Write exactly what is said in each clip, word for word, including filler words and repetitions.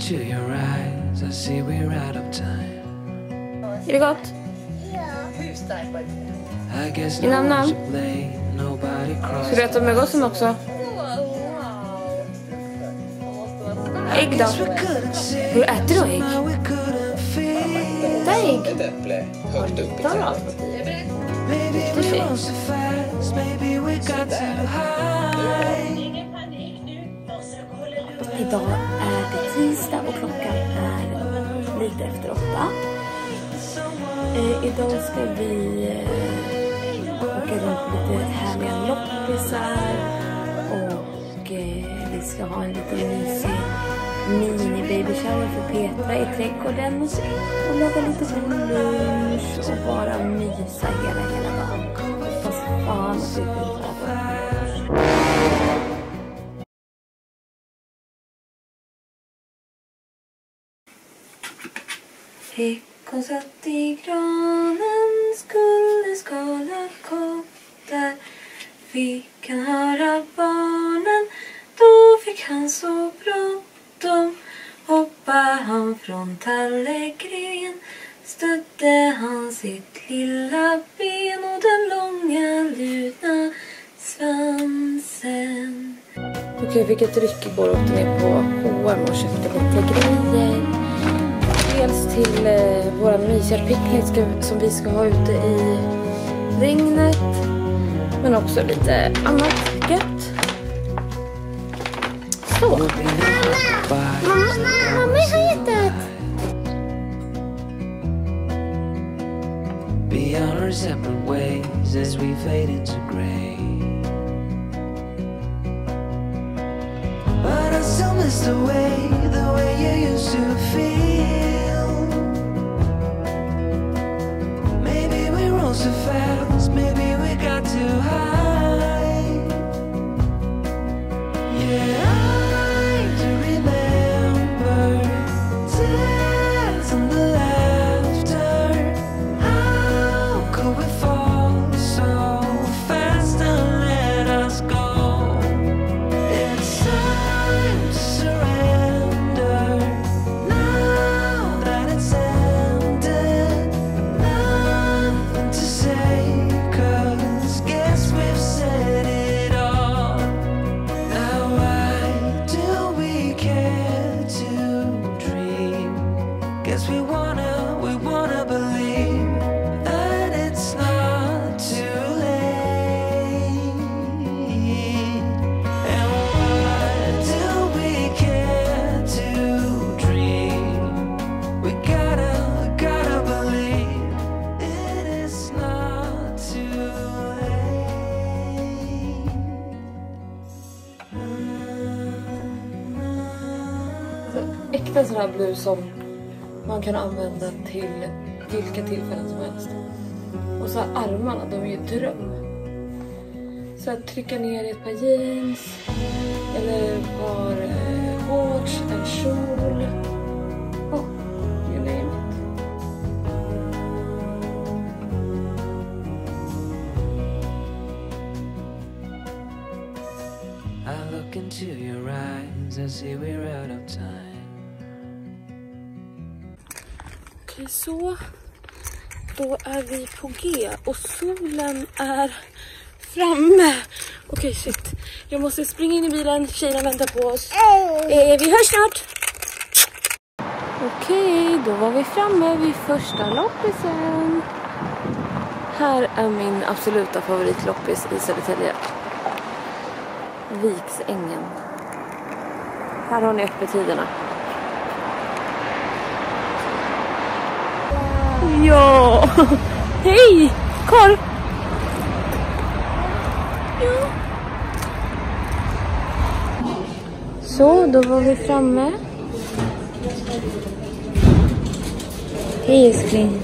into your eyes, I see we're out of time. Är det gott? I guess Innan no namn. one should blame, nobody crossed. Ska du äta med gossen också? Ägg då? Hur äter du ägg? Äta ägg? Ett äpple högt upp i Där trädet. har Maybe we run so fast, maybe we got too high. Idag är det tisdag och klockan är lite efter åtta. Eh, idag ska vi eh, åka runt på lite härliga loppisar och eh, vi ska ha en liten mysig mini baby shower för Petra i trädgården och laga lite lunch och bara mysa hela hela dagen. Fast fan att vi får Häckon satt i granen, skulle skala kottar. Fick han höra barnen, då fick han så bråttom. Hoppar han från tallegren, stötte han sitt lilla ben och den långa lutna svansen. Okej, jag fick ett ryck igår och åkte ner på H och M och köpte lite grejer. Dels till eh, våra mysiga picknick ska, som vi ska ha ute i regnet. Men också lite annat gött. Så. Mamma, mamma, mamma har jättat. Beyond our separate ways as we fade into grey. But I still miss the way, the way you used to feel. Maybe we rose so fast, maybe we got too high. Yeah, I do remember tears and the laughter. How could we fall so fast and let us go? It's time to surrender now that it's ended. Nothing to say, 'cause guess we've said it all. Now why do we care to dream? Guess we wanna, we wanna believe that it's not too late. And why do we care to dream? We gotta, gotta believe it is not too late. Äkta sån här blus som man kan använda till vilka tillfällen som helst. Och så här armarna, de är ju dröm. Så att trycka ner i ett par jeans eller ett par eh, shorts, en kjol. Oh, you name it. I look into your eyes, I see we're out of time. Okej, så. Då är vi på G och solen är framme. Okej, shit. Jag måste springa in i bilen, tjejerna väntar på oss. Eh, vi hörs snart. Okej, då var vi framme vid första loppisen. Här är min absoluta favoritloppis i Södertälje. Viksängen. Här har ni öppettiderna. Ja! Hej! Korv! Ja. Så, då var vi framme. Hej, älskling.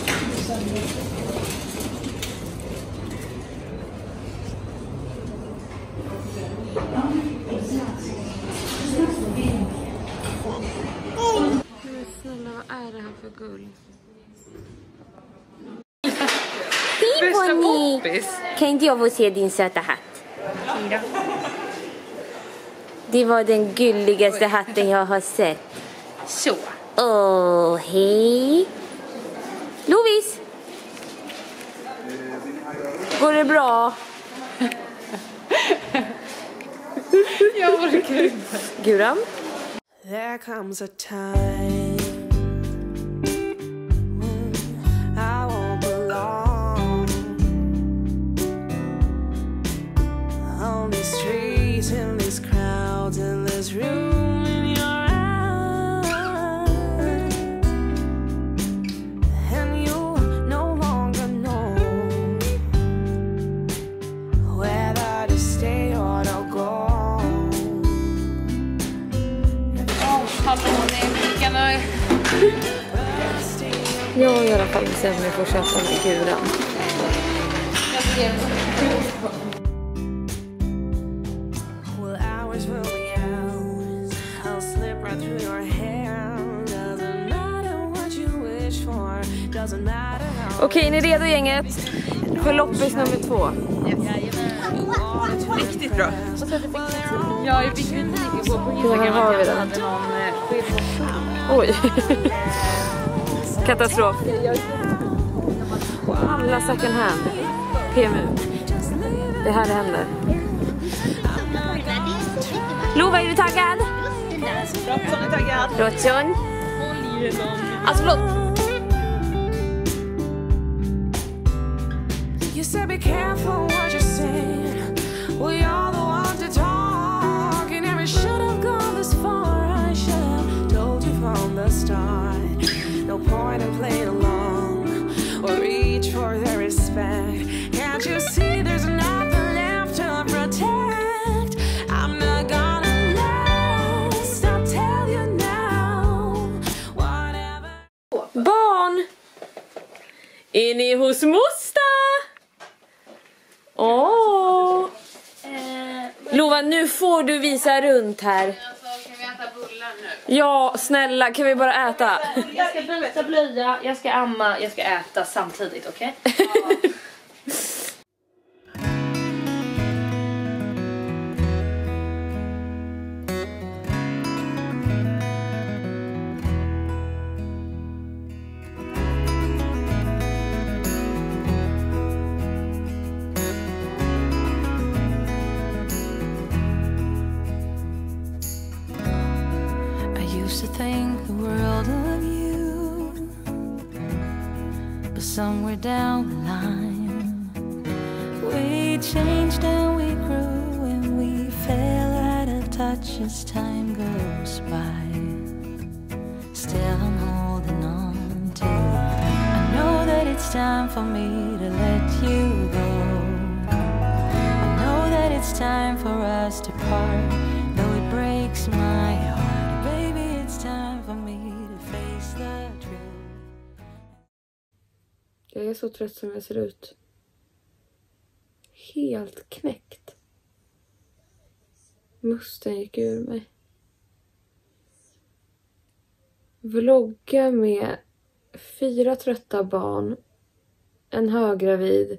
Snälla, vad är det här för gull? Bästa poppis. Kan inte jag få se din söta hatt? Det var den gulligaste hatten jag har sett. Så. Åh, oh, hej. Lovis. Går det bra? Jag orkar inte. Guran. There comes a time when I won't belong on these streets, in these crowds, in this room, in your eyes, and you no longer know whether to stay or to go. Jag i alla fall bestämmer mig för att köpa med Guran. Well, hours will be hours. I'll slip right through your hair. Doesn't matter what you wish for. Doesn't matter how. Okej, ni är redo gänget? För loppis nummer två. Riktigt bra. Ja, jag fick ju lika gå på Instagram har vi den. Oj. Katastrof. Alla second hand. P M U. Det här händer. Lova, är du taggad? Rotson är taggad. Rotson. Alltså förlåt. You said be careful what you say. We are the ones to talk. You never should have gone this far. I should have told you from the start. No point in playing along or reach for their respect. Can't you see there's nothing left to protect? I'm not gonna last. I'll tell you now. Whatever. Barn! Är ni hos moster? Åh! Lova, nu får du visa runt här. Alltså, kan vi äta bullar nu? Ja, snälla, kan vi bara äta? Jag ska byta blöja, jag ska amma, jag ska äta samtidigt, okej? Okay? Used to think the world of you, but somewhere down the line we changed and we grew and we fell out of touch as time goes by. Still I'm holding on to you. I know that it's time for me to let you go. I know that it's time for us to part, though it breaks my heart. Jag är så trött som jag ser ut. Helt knäckt. Musten gick ur mig. Vlogga med fyra trötta barn. En höggravid.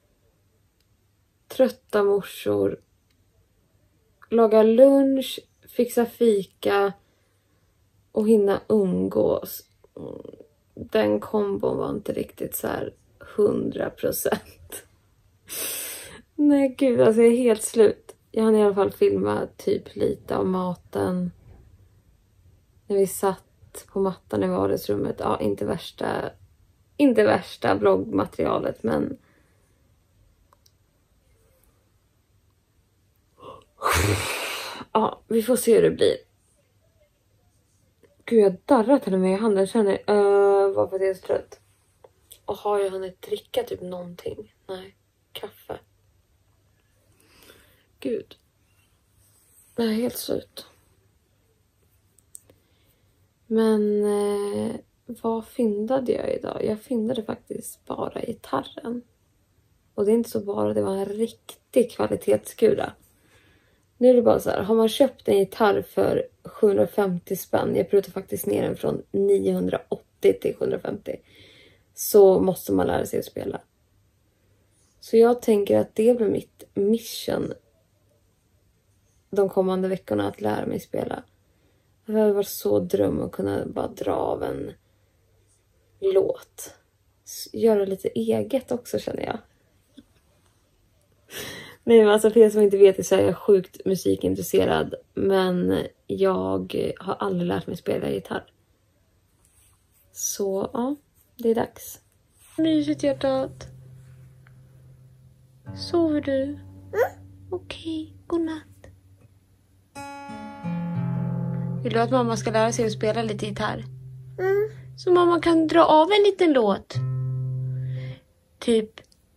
Trötta morsor. Laga lunch. Fixa fika. Och hinna umgås. Den kombon var inte riktigt så här hundra procent. Nej gud, alltså jag är helt slut. Jag hann i alla fall filma typ lite av maten. När vi satt på mattan i vardagsrummet. Ja, inte värsta, inte värsta vloggmaterialet, men... Ja, vi får se hur det blir. Gud, jag darrar till och med i handen. Känner, uh, varför det är så trött. Och har jag hunnit dricka typ någonting? Nej, kaffe. Gud. Jag är helt slut. Men eh, vad fyndade jag idag? Jag fyndade faktiskt bara gitarren. Och det är inte så bara, det var en riktig kvalitetsskura. Nu är det bara så här, har man köpt en gitarr för sjuhundrafemtio spänn, jag prutar faktiskt ner den från niohundraåttio till sjuhundrafemtio, så måste man lära sig att spela. Så jag tänker att det blir mitt mission de kommande veckorna, att lära mig spela. Det har varit så dröm att kunna bara dra av en låt. Göra lite eget också, känner jag. Nej, men alltså för er som inte vet så är jag sjukt musikintresserad. Men jag har aldrig lärt mig spela gitarr. Så ja, det är dags. Mysigt hjärtat. Sover du? Mm. Okej, okay, godnatt. Vill du att mamma ska lära sig att spela lite gitarr? Mm. Så mamma kan dra av en liten låt. Typ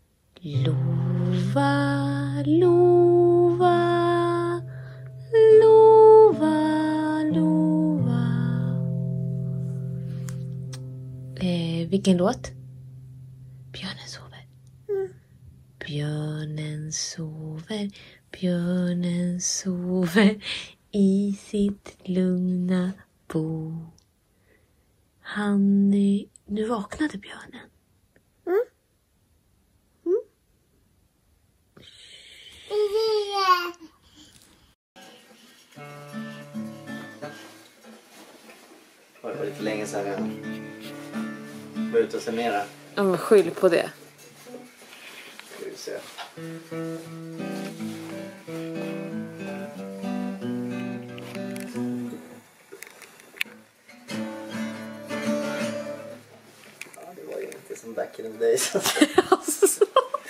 Lova, lova, lova, lova. Eh, vilken låt? Björnen sover. Mm. Björnen sover, björnen sover i sitt lugna bo. Han, nu vaknade björnen. Mm. Mm. Det var lite länge sedan jag var ute och semera. Ja, men skyll på det. Ska vi se. Som back in the days. Alltså.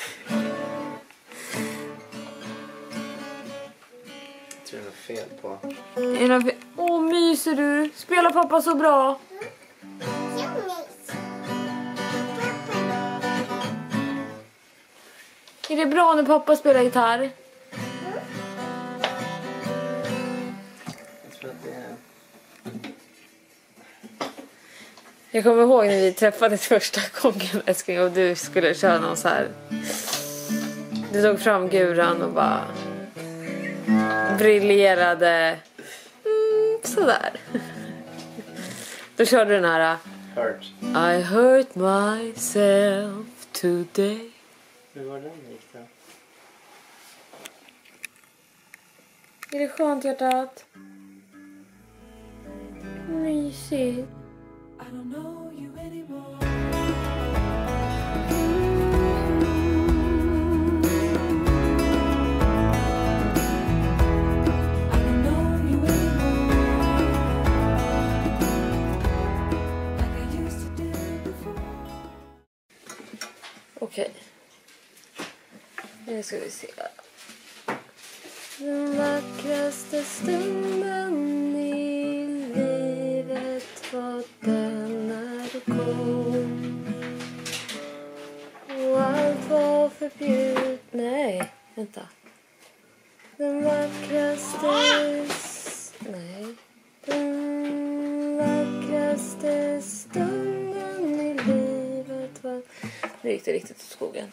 Jag tror det är något fel på. Är det fel? Åh, myser du? Spelar pappa så bra? Är det bra när pappa spelar gitarr? Jag tror att det är... Jag kommer ihåg när vi träffades första gången, älskling, och du skulle köra någon så här. Du tog fram guran och bara briljerade. Mm, sådär. Då körde du den här Hurt. I hurt myself today. Hur var den gick då? Är det skönt, hjärtat? Mysigt. I don't know you anymore. I don't know you anymore. Like I used to do before. Okej. Nu ska vi se. Den vackraste stunden i livet var den när du kom. Och allt var förbjudet. Nej, vänta. Den vackraste... Nej. Den vackraste stunden i livet var... Nu gick det riktigt åt skogen.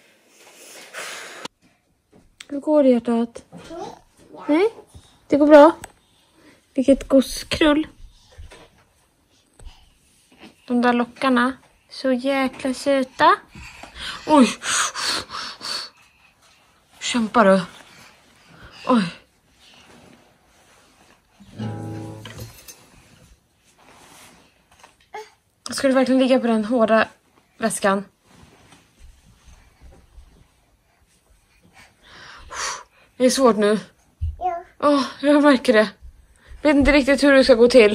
Hur går det, hjärtat? Nej, det går bra. Vilket gosskrull. De där lockarna. Så jäkla söta. Oj. Kämpar du? Oj. Ska du verkligen ligga på den hårda väskan? Det är svårt nu. Ja. Åh, oh, jag märker det. Vet inte riktigt hur det ska gå till.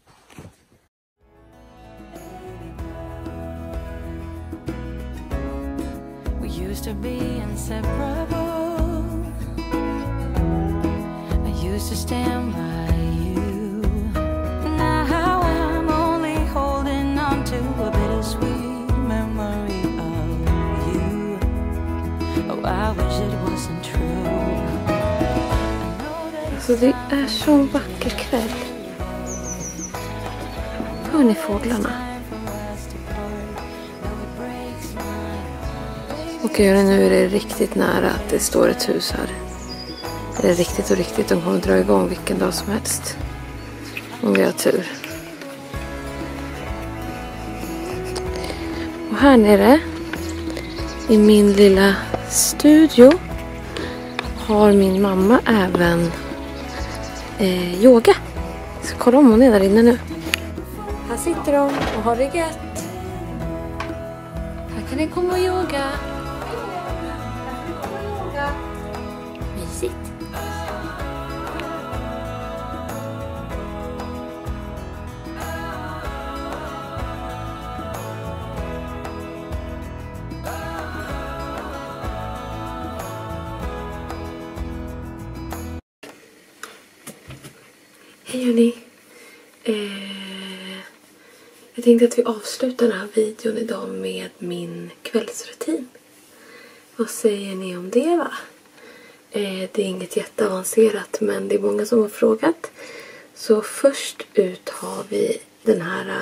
We used to be inseparable. I used to stand by you. Now I'm only holding on to a bittersweet memory of you. Oh, I wish it wasn't true. Så det är så en vacker kväll. Hör ni fåglarna? Och nu är det riktigt nära att det står ett hus här. Det är riktigt och riktigt. De kommer dra igång vilken dag som helst. Om vi har tur. Och här nere i min lilla studio har min mamma även eh, yoga. Så kolla om hon är där inne nu. Här sitter de och har det gött. Här kan ni komma och yoga. Mysigt. Hej hörni. Eh, jag tänkte att vi avslutar den här videon idag med min kvällsrutin. Vad säger ni om det va? Eh, det är inget jätteavancerat men det är många som har frågat. Så först ut har vi den här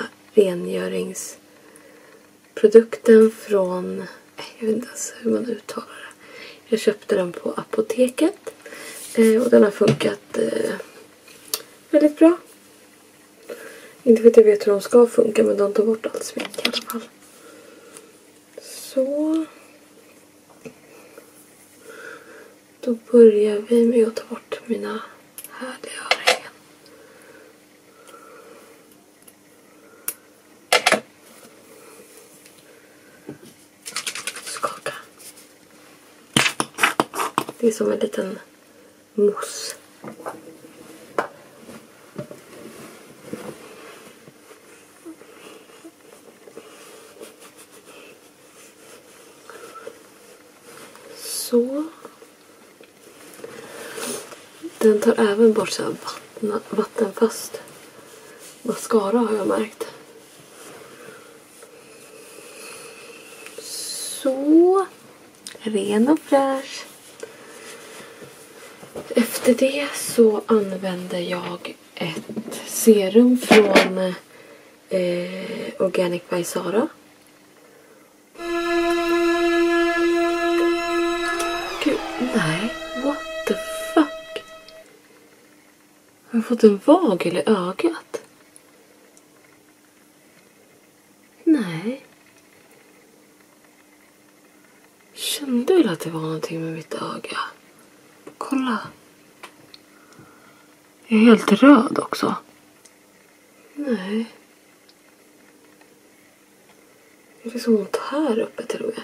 rengöringsprodukten från... Jag vet inte ens hur man uttalar det. Jag köpte den på apoteket. Eh, och den har funkat... Eh, väldigt bra. Inte för att jag vet hur de ska funka men de tar bort allt smink i alla fall. Så. Då börjar vi med att ta bort mina härliga örhängen. Skaka. Det är som en liten mousse. Så. Den tar även bort så här vatten, vattenfast mascara har jag märkt. Så. Ren och fräsch. Efter det så använder jag ett serum från eh, Organic by Sara. Nej, what the fuck? Har jag fått en vagel i ögat? Nej. Kände väl att det var någonting med mitt öga? Kolla. Jag är helt röd också. Nej. Det är så ont här uppe till och med.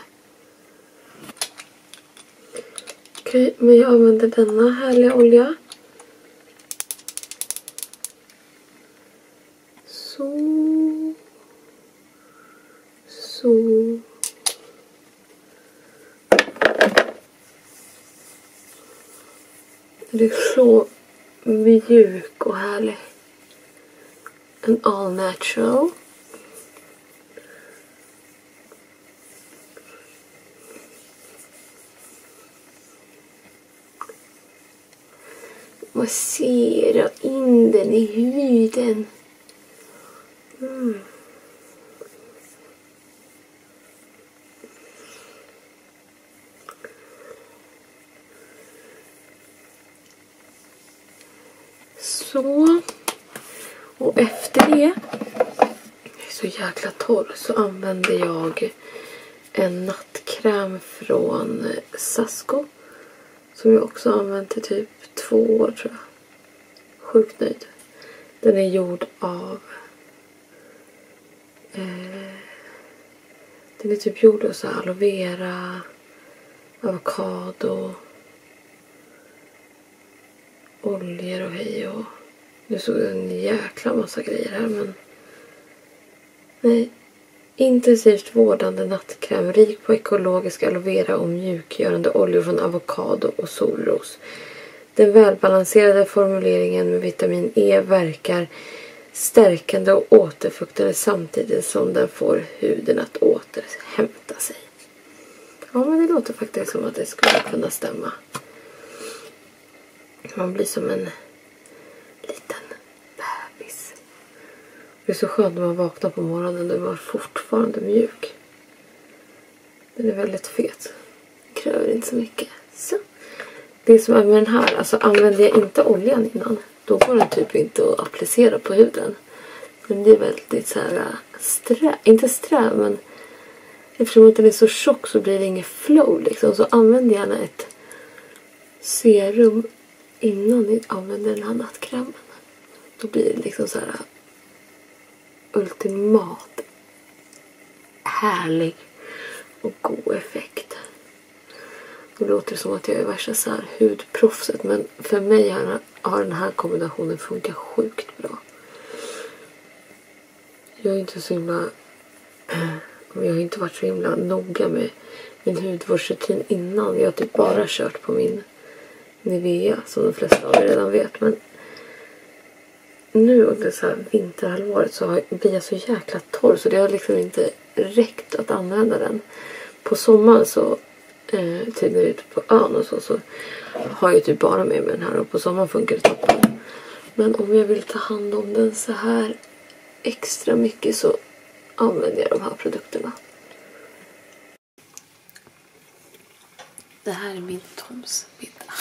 Okej, men jag använder denna härliga olja. Så. Så. Det är så mjuk och härlig. En all natural. Massera in den i huden. Mm. Så. Och efter det, jag är så jäkla torr, så använder jag en nattkräm från Sasko. Som jag också använt i typ två år tror jag. Sjukt nöjd. Den är gjord av... Eh, den är typ gjord av så här aloe vera, avokado, oljor och hej och... Nu såg jag en jäkla massa grejer här men... Nej. Intensivt vårdande nattkräm, rik på ekologisk aloe vera och mjukgörande oljor från avokado och solros. Den välbalanserade formuleringen med vitamin E verkar stärkande och återfuktande samtidigt som den får huden att återhämta sig. Ja, men det låter faktiskt som att det skulle kunna stämma. Man blir som en liten bebis. Det är så skönt när man vaknar på morgonen och var fortfarande mjuk. Den är väldigt fet. Kräver inte så mycket. Så. Det som är med den här, alltså använder jag inte oljan innan, då går den typ inte att applicera på huden. Den blir väldigt så här sträv, inte sträv men eftersom att den är så tjock så blir det ingen flow liksom. Så använder jag gärna ett serum innan ni använder den här nattkrämen. då blir det liksom så här ultimat härlig och god effekt. Då låter det som att jag är värsta så här hudproffset, men för mig har, har den här kombinationen funkat sjukt bra. Jag är inte så himla jag har inte varit så himla noga med min hudvårdsrutin innan. Jag har typ bara kört på min Nivea, som de flesta av er redan vet. Men nu under så här vinterhalvåret så blir jag så jäkla torr, så det har liksom inte räckt att använda den. På sommaren så eh, typ när jag är ute på ön och så, så har jag typ bara med mig den här, och på sommaren funkar det toppen. Men om jag vill ta hand om den så här extra mycket så använder jag de här produkterna. Det här är min Toms middag.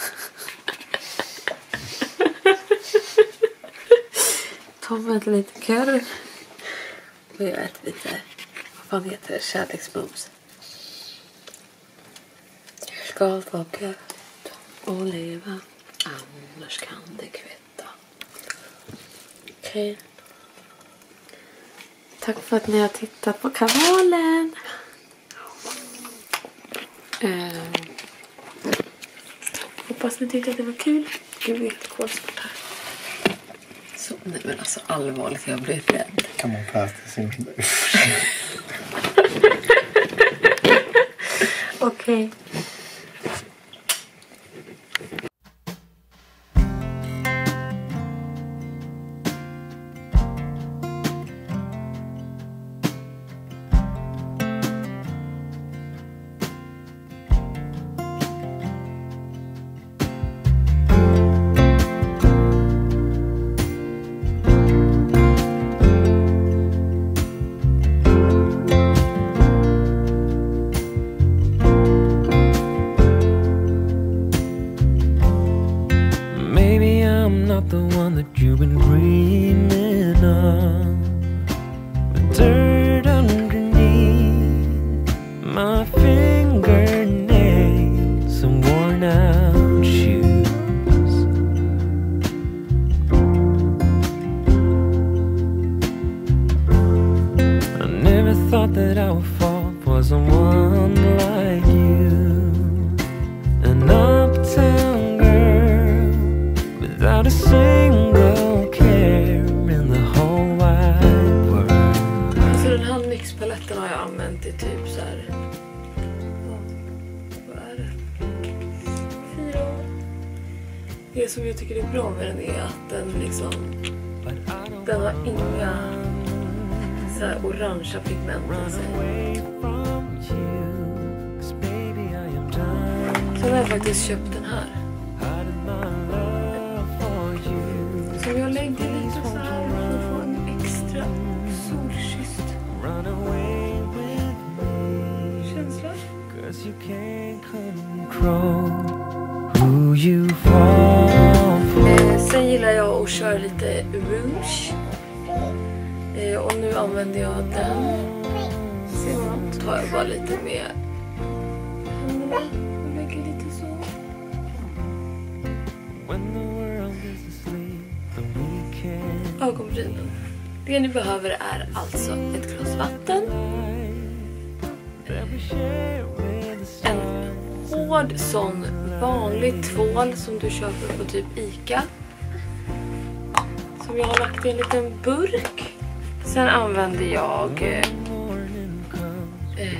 Tom äter lite curry. Och jag äter lite, vad fan heter det, kärleksmums. Skalbaka och leva, annars kan det kvitta. Okej. Okay. Tack för att ni har tittat på kanalen. Uh, hoppas ni tyckte att det var kul. Gud, vi är helt kolsvart här. Så, nej men alltså allvarligt, jag blir rädd. Kan man prata sin Okej. Not the one that you've been dreaming of, with dirt underneath my fingernails and worn out shoes. I never thought that I would fall for someone like you, an uptown girl without a single care in the whole wide world. Alltså den här nyxpaletten har jag använt i typ så här. Vad är det? Fyra år. Det som jag tycker är bra med den är att den liksom, den har inga så här orangea pigment i sig. Så har jag faktiskt köpt den här. Så jag lägger lite så här för att få en extra solkysst känsla. Eh, sen gillar jag att köra lite rouge. Eh, och nu använder jag den. Ser man? Så tar jag bara lite med händerna och lägger lite så. Ögonbrynen. Det ni behöver är alltså ett glas vatten, en hård sån vanlig tvål som du köper på typ Ica, som jag har lagt i en liten burk. Sen använder jag eh,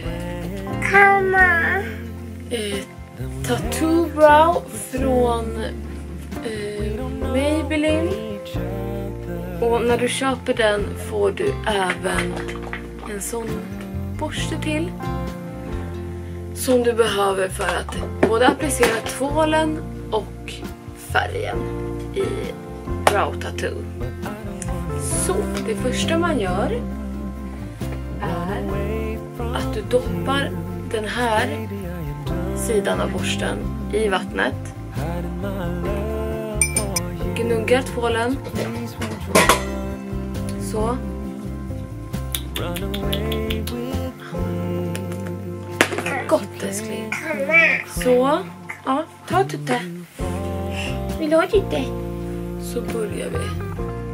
eh, Tattoo Brow från eh, Maybelline. Och när du köper den får du även en sån borste till, som du behöver för att både applicera tvålen och färgen i Brow Tattoo. Så det första man gör är att du doppar den här sidan av borsten i vattnet, gnuggar tvålen så. Gott älskling. Så, ja, ta tutte. Vill du ha tutte? Så börjar vi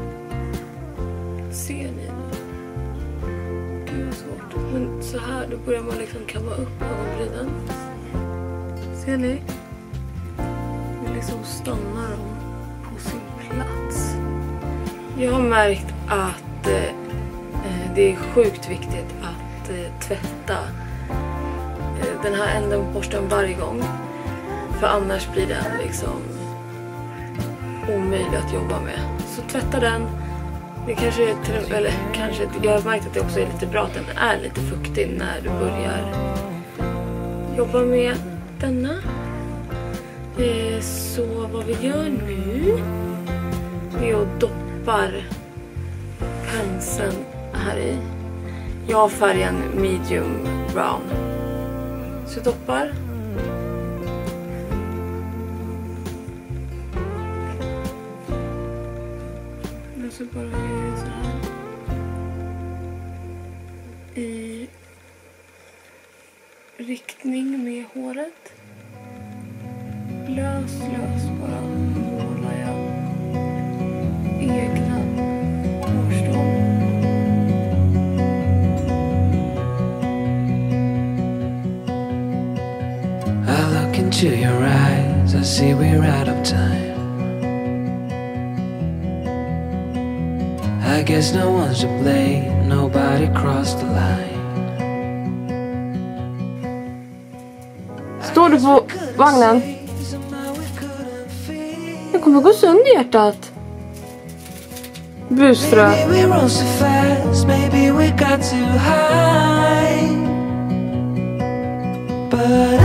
Ser ni? Gud vad svårt. Men så här, då börjar man liksom kamma upp ögonbrynen. Ser ni? Nu liksom stannar de på sin plats. Jag har märkt att eh, det är sjukt viktigt att eh, tvätta eh, den här änden på borsten varje gång. För annars blir den liksom omöjlig att jobba med. Så tvätta den. Det kanske är till, eller kanske, jag har märkt att det också är lite bra att den är lite fuktig när du börjar jobba med denna. Eh, så vad vi gör nu är att doppar penseln här i. Jag har färgen medium brown. Så jag doppar. Och så bara gör jag så här. I riktning med håret. Lös, lös bara målar jag egna hårstrån. I look into your eyes, I see we're out of time. I guess no one's to blame, nobody crossed the line. Står du på vagnen? Jag kommer gå sönder hjärtat. Busfrö. Maybe we rose too fast, maybe we got too high. But